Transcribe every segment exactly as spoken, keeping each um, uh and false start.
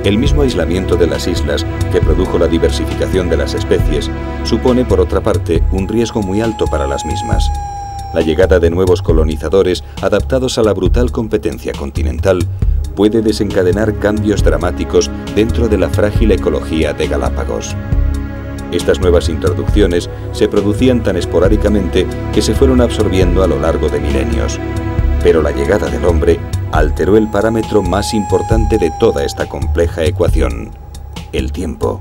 El mismo aislamiento de las islas, que produjo la diversificación de las especies, supone, por otra parte, un riesgo muy alto para las mismas. La llegada de nuevos colonizadores adaptados a la brutal competencia continental puede desencadenar cambios dramáticos dentro de la frágil ecología de Galápagos. Estas nuevas introducciones se producían tan esporádicamente que se fueron absorbiendo a lo largo de milenios. Pero la llegada del hombre alteró el parámetro más importante de toda esta compleja ecuación: el tiempo.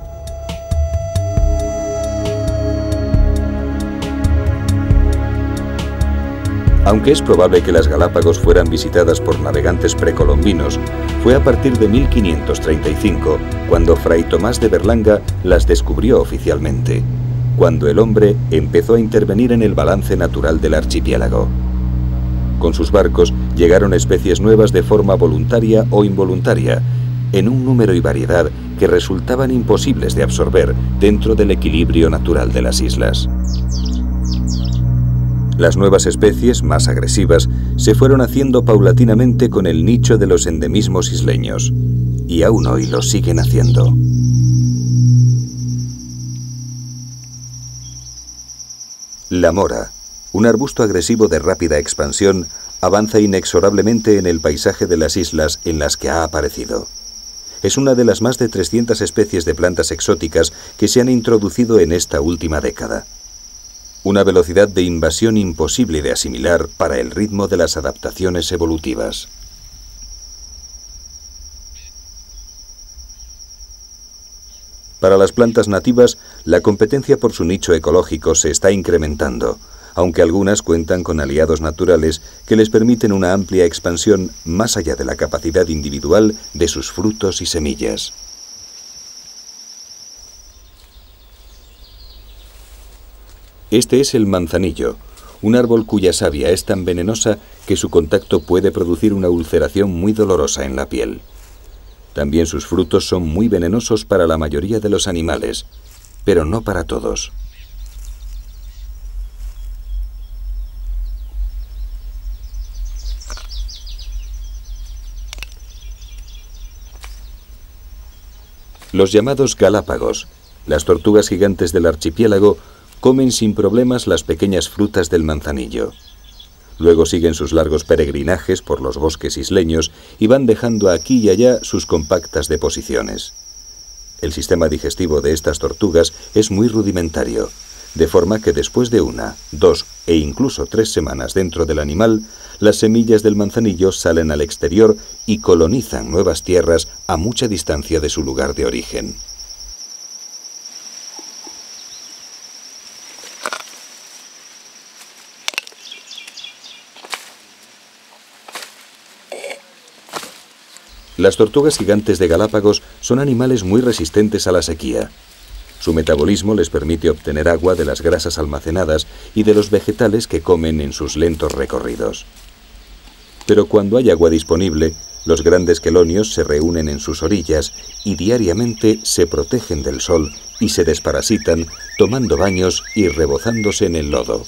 Aunque es probable que las Galápagos fueran visitadas por navegantes precolombinos, fue a partir de mil quinientos treinta y cinco cuando Fray Tomás de Berlanga las descubrió oficialmente, cuando el hombre empezó a intervenir en el balance natural del archipiélago. Con sus barcos llegaron especies nuevas de forma voluntaria o involuntaria, en un número y variedad que resultaban imposibles de absorber dentro del equilibrio natural de las islas. Las nuevas especies, más agresivas, se fueron haciendo paulatinamente con el nicho de los endemismos isleños, y aún hoy lo siguen haciendo. La mora, un arbusto agresivo de rápida expansión, avanza inexorablemente en el paisaje de las islas en las que ha aparecido. Es una de las más de trescientas especies de plantas exóticas que se han introducido en esta última década. Una velocidad de invasión imposible de asimilar para el ritmo de las adaptaciones evolutivas. Para las plantas nativas, la competencia por su nicho ecológico se está incrementando, aunque algunas cuentan con aliados naturales que les permiten una amplia expansión más allá de la capacidad individual de sus frutos y semillas. Este es el manzanillo, un árbol cuya savia es tan venenosa que su contacto puede producir una ulceración muy dolorosa en la piel. También sus frutos son muy venenosos para la mayoría de los animales, pero no para todos. Los llamados galápagos, las tortugas gigantes del archipiélago, comen sin problemas las pequeñas frutas del manzanillo. Luego siguen sus largos peregrinajes por los bosques isleños y van dejando aquí y allá sus compactas deposiciones. El sistema digestivo de estas tortugas es muy rudimentario, de forma que después de una, dos e incluso tres semanas dentro del animal, las semillas del manzanillo salen al exterior y colonizan nuevas tierras a mucha distancia de su lugar de origen. Las tortugas gigantes de Galápagos son animales muy resistentes a la sequía. Su metabolismo les permite obtener agua de las grasas almacenadas y de los vegetales que comen en sus lentos recorridos. Pero cuando hay agua disponible, los grandes quelonios se reúnen en sus orillas y diariamente se protegen del sol y se desparasitan tomando baños y rebozándose en el lodo.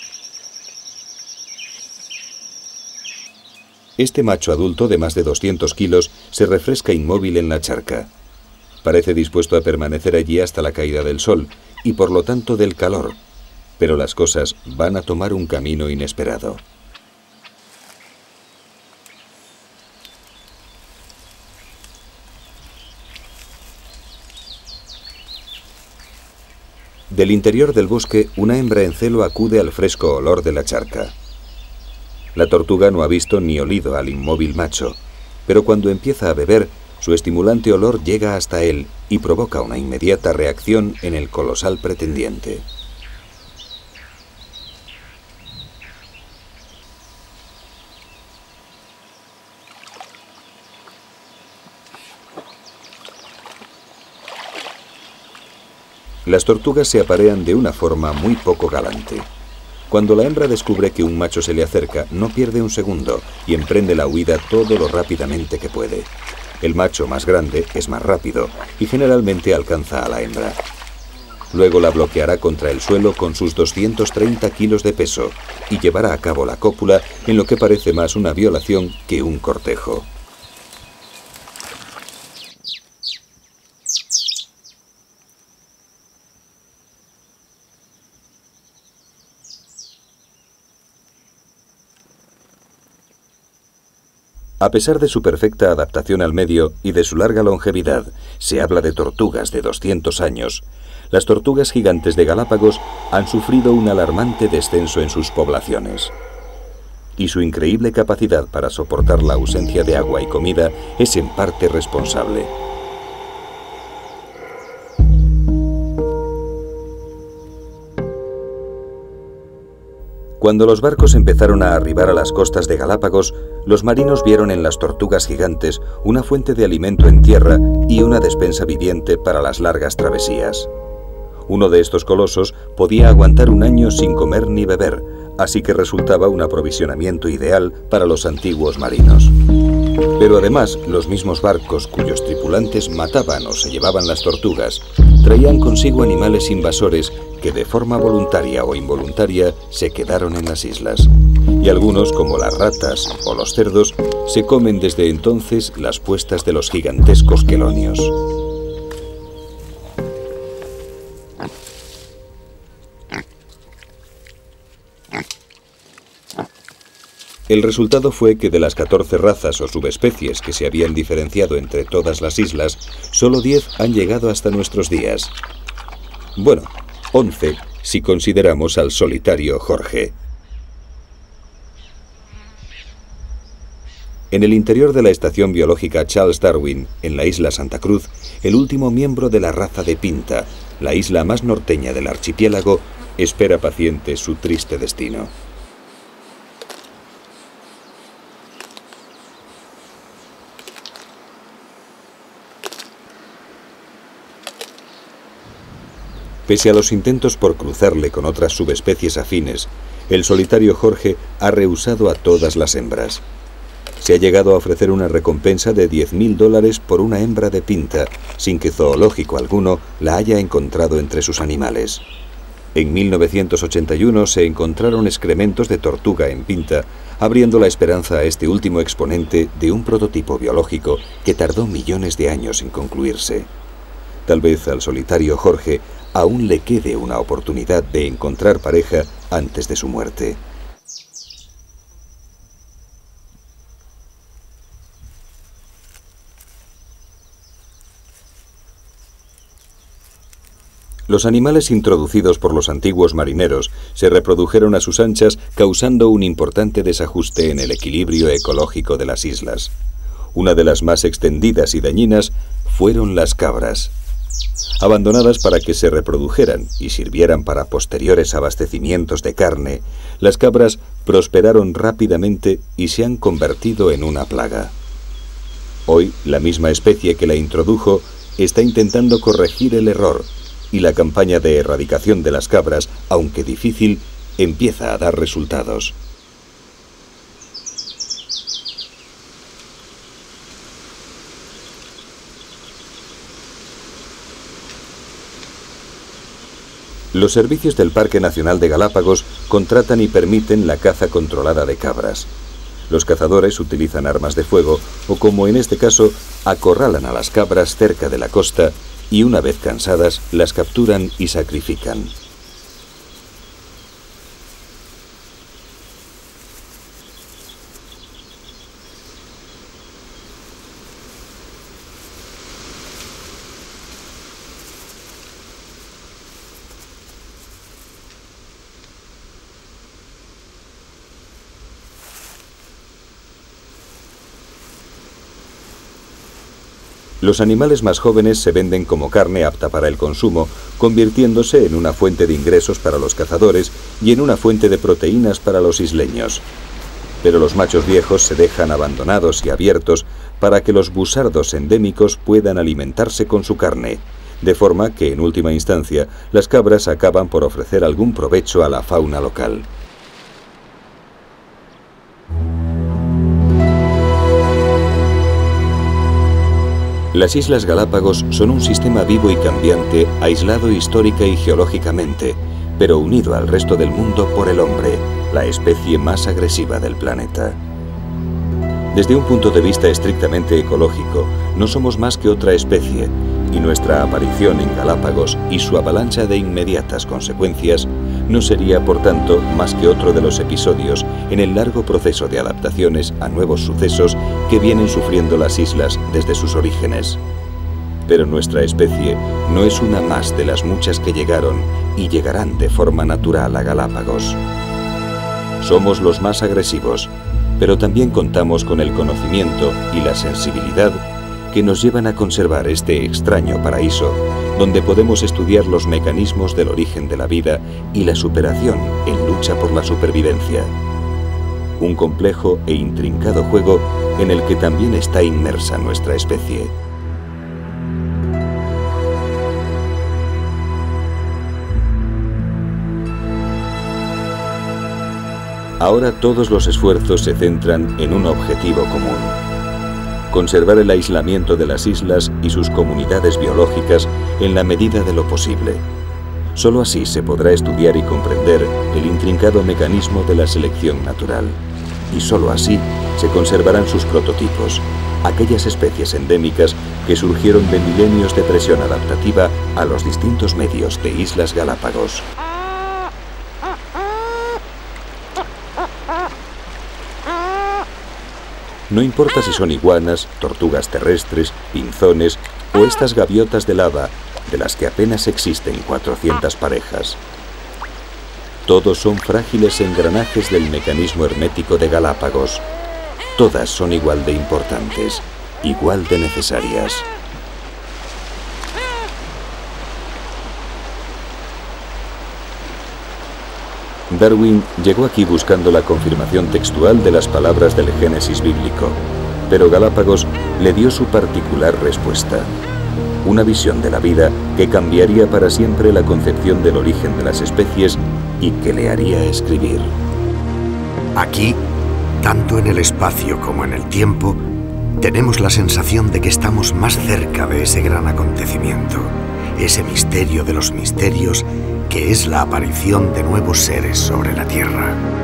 Este macho adulto de más de doscientos kilos se refresca inmóvil en la charca. Parece dispuesto a permanecer allí hasta la caída del sol y por lo tanto del calor, pero las cosas van a tomar un camino inesperado. Del interior del bosque, una hembra en celo acude al fresco olor de la charca. La tortuga no ha visto ni olido al inmóvil macho, pero cuando empieza a beber, su estimulante olor llega hasta él y provoca una inmediata reacción en el colosal pretendiente. Las tortugas se aparean de una forma muy poco galante. Cuando la hembra descubre que un macho se le acerca, no pierde un segundo y emprende la huida todo lo rápidamente que puede. El macho más grande es más rápido y generalmente alcanza a la hembra. Luego la bloqueará contra el suelo con sus doscientos treinta kilos de peso y llevará a cabo la cópula en lo que parece más una violación que un cortejo. A pesar de su perfecta adaptación al medio y de su larga longevidad, se habla de tortugas de doscientos años. Las tortugas gigantes de Galápagos han sufrido un alarmante descenso en sus poblaciones. Y su increíble capacidad para soportar la ausencia de agua y comida es en parte responsable. Cuando los barcos empezaron a arribar a las costas de Galápagos, los marinos vieron en las tortugas gigantes una fuente de alimento en tierra y una despensa viviente para las largas travesías. Uno de estos colosos podía aguantar un año sin comer ni beber, así que resultaba un aprovisionamiento ideal para los antiguos marinos. Pero además, los mismos barcos cuyos tripulantes mataban o se llevaban las tortugas, traían consigo animales invasores que de forma voluntaria o involuntaria se quedaron en las islas. Y algunos, como las ratas o los cerdos, se comen desde entonces las puestas de los gigantescos quelonios. El resultado fue que de las catorce razas o subespecies que se habían diferenciado entre todas las islas, solo diez han llegado hasta nuestros días. Bueno, once si consideramos al solitario Jorge. En el interior de la estación biológica Charles Darwin, en la isla Santa Cruz, el último miembro de la raza de Pinta, la isla más norteña del archipiélago, espera paciente su triste destino. Pese a los intentos por cruzarle con otras subespecies afines, el solitario Jorge ha rehusado a todas las hembras. Se ha llegado a ofrecer una recompensa de diez mil dólares por una hembra de Pinta, sin que zoológico alguno la haya encontrado entre sus animales. En mil novecientos ochenta y uno se encontraron excrementos de tortuga en Pinta, abriendo la esperanza a este último exponente de un prototipo biológico que tardó millones de años en concluirse. Tal vez al solitario Jorge aún le quede una oportunidad de encontrar pareja antes de su muerte. Los animales introducidos por los antiguos marineros se reprodujeron a sus anchas, causando un importante desajuste en el equilibrio ecológico de las islas. Una de las más extendidas y dañinas fueron las cabras. Abandonadas para que se reprodujeran y sirvieran para posteriores abastecimientos de carne, las cabras prosperaron rápidamente y se han convertido en una plaga. Hoy, la misma especie que la introdujo está intentando corregir el error, y la campaña de erradicación de las cabras, aunque difícil, empieza a dar resultados. Los servicios del Parque Nacional de Galápagos contratan y permiten la caza controlada de cabras. Los cazadores utilizan armas de fuego o, como en este caso, acorralan a las cabras cerca de la costa y, una vez cansadas, las capturan y sacrifican. Los animales más jóvenes se venden como carne apta para el consumo, convirtiéndose en una fuente de ingresos para los cazadores y en una fuente de proteínas para los isleños. Pero los machos viejos se dejan abandonados y abiertos para que los busardos endémicos puedan alimentarse con su carne, de forma que, en última instancia, las cabras acaban por ofrecer algún provecho a la fauna local. Las Islas Galápagos son un sistema vivo y cambiante, aislado histórica y geológicamente, pero unido al resto del mundo por el hombre, la especie más agresiva del planeta. Desde un punto de vista estrictamente ecológico, no somos más que otra especie, y nuestra aparición en Galápagos y su avalancha de inmediatas consecuencias no sería, por tanto, más que otro de los episodios en el largo proceso de adaptaciones a nuevos sucesos que vienen sufriendo las islas desde sus orígenes. Pero nuestra especie no es una más de las muchas que llegaron y llegarán de forma natural a Galápagos. Somos los más agresivos, pero también contamos con el conocimiento y la sensibilidad que nos llevan a conservar este extraño paraíso, donde podemos estudiar los mecanismos del origen de la vida y la superación en lucha por la supervivencia. Un complejo e intrincado juego en el que también está inmersa nuestra especie. Ahora todos los esfuerzos se centran en un objetivo común: conservar el aislamiento de las islas y sus comunidades biológicas en la medida de lo posible. Solo así se podrá estudiar y comprender el intrincado mecanismo de la selección natural. Y solo así se conservarán sus prototipos, aquellas especies endémicas que surgieron de milenios de presión adaptativa a los distintos medios de Islas Galápagos. No importa si son iguanas, tortugas terrestres, pinzones o estas gaviotas de lava, de las que apenas existen cuatrocientas parejas. Todos son frágiles engranajes del mecanismo hermético de Galápagos. Todas son igual de importantes, igual de necesarias. Darwin llegó aquí buscando la confirmación textual de las palabras del Génesis bíblico, pero Galápagos le dio su particular respuesta. Una visión de la vida que cambiaría para siempre la concepción del origen de las especies y que le haría escribir. Aquí, tanto en el espacio como en el tiempo, tenemos la sensación de que estamos más cerca de ese gran acontecimiento, ese misterio de los misterios que es la aparición de nuevos seres sobre la Tierra.